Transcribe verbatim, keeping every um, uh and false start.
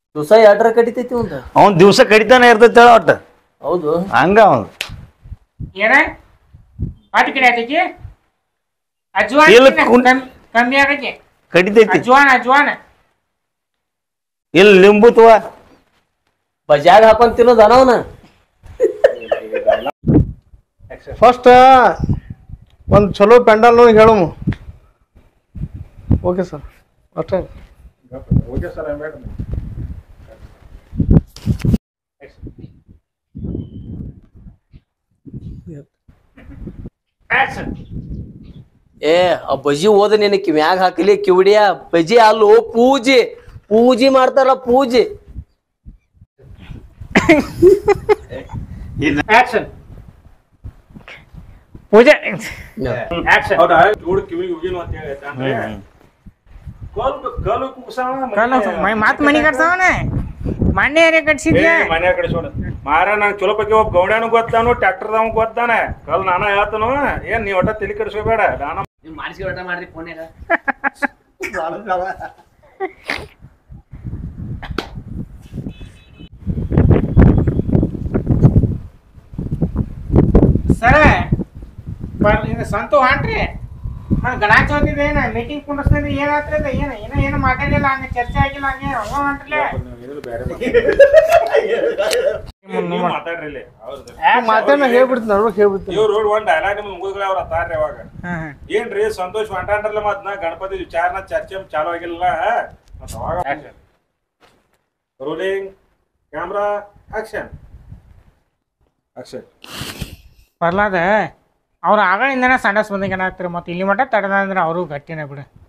ದಿವಸ ಎರಡರ ಕಡಿತೈತಿ ಒಂದು ಅವ್ನು ದಿವ್ಸ ಕಡಿತಾನೆ ಇರ್ತೈತೆ ಒಟ್ಟು ಹೌದು ಹಂಗ ಅವನು ಏನ ಮಾತು ಕಡೆ ಆತೈತಿ ಅಜ್ವಾನ್ ಕಮ್ಮಿ ಆಗೈತಿ ಕಡಿತೈತಿ ಅಜ್ವಾನ್ ಅಜ್ವಾನ್ ಇಲ್ಲಿ ಲಿಂಬುತ್ವ ಬಜಾಗ್ ಹಾಕೊಂಡ್ ತಿನ್ನೋದ ಅವನ ಫಸ್ಟ್ ಒಂದು ಚಲೋ ಪೆಂಡಲ್ ನೋಡಿ ಹೇಳಮು ಓಕೆ ಸರ್ ಅಷ್ಟೇ ಓಕೆ ಸರ್ ಏ ಆ ಬಜಿ ಓದ ನಿನ್ನ ಕಿವ್ಯಾಗ ಹಾಕಲಿ ಕಿವಿಡಿಯ ಬಜಿ ಅಲ್ಲೋ ಪೂಜೆ ಪೂಜೆ ಮಾಡ್ತಾರ ಪೂಜೆ ಆಕ್ಷನ್ ಪೂಜೆ ಆಕ್ಷನ್ ಹೌದಾ ಜೋಡ್ ಕಿವಿಗೆ ಹೋಗಿನ ಅಂತ ಹೇಳಿ ಅಂದ್ರೆ ಕಲ್ ಕಲ್ ಕುಸವ ಮಾತು ಮನಿ ಕಟ್ಸವನ ಮಣ್ಣೆ ಏನೇ ಕಟ್ಸಿದ್ದೆ ಮನೆ ಕಡಿಸೋಣ ಮಾರ ನಂಗೆ ಚಲೋ ಬಗ್ಗೆ ಒಬ್ಬ ಗೌಡ್ಯಾನು ಗೊತ್ತಾನು ಟ್ರ್ಯಾಕ್ಟರ್ದವ ಗೊತ್ತಾನೆ ಕಲ್ ನಾನ ಹೇಳ್ತಾನು ಏನ್ ನೀ ಒಟ್ಟ ತಲೆ ಕೆಡಿಸ್ಕೋಬೇಡ ನಾನ ಮಾಡಿಸಿ ಊಟ ಮಾಡ್ರಿ ಫೋನ್ಯಾಗ ಸರ ಸಂತು ಹಾನ್ರಿ ಗಣಾಚ ಚೌತಿದ ಏನ ಮೀಟಿಂಗ್ ಕುಂಡ್ರಿಸ್ತಿದ್ರೆ ಏನಾಗ್ತದ ಏನ ಏನ ಏನು ಮಾತಾಡಿಲ್ಲ ಹಂಗ ಚರ್ಚೆ ಆಗಿಲ್ಲ ಹಂಗೆ ಅವ ಹೊಂಟ್ರಲೆ ಮಾತಾಡ್ರಿ ಮಾತನ್ನ ಹೇಳ್ಬಿಡ್ತೀನಿ ನೋಡ್ಬೇಕು ಹೇಳ್ಬಿಡ್ತೀನಿ ಇವ್ರು ಒಂದ್ ಡೈಲಾಗ್ ನಿಮ್ ಮುಗಿದ್ಗಳ ಅವ್ರ ಅತ್ತಾರ್ರಿ ಅವಾಗ ಏನ್ರಿ ಸಂತೋಷ್ ಹೊಂಟಾನ್ರಲ್ಲ ಮತ್ ನಾ ಗಣಪತಿ ವಿಚಾರನ ಚರ್ಚೆ ಚಾಲು ಆಗಿಲ್ಲ ಮತ್ ಅವಾಗ ರೋಲಿಂಗ್ ಕ್ಯಾಮ್ರಾ ಆಕ್ಷನ್ ಆಕ್ಷನ್ ಬರ್ಲಾದ ಅವ್ರು ಆಗಳಿಂದನೇ ಸಂಡಸ್ ಬಂದಂಗೆ ಏನಾಗ್ತಾರೆ ಮತ್ತೆ ಇಲ್ಲಿ ಮಟ್ಟ ತಡದ ಅಂದ್ರೆ ಅವರು ಗಟ್ಟಿನ ಬಿಡು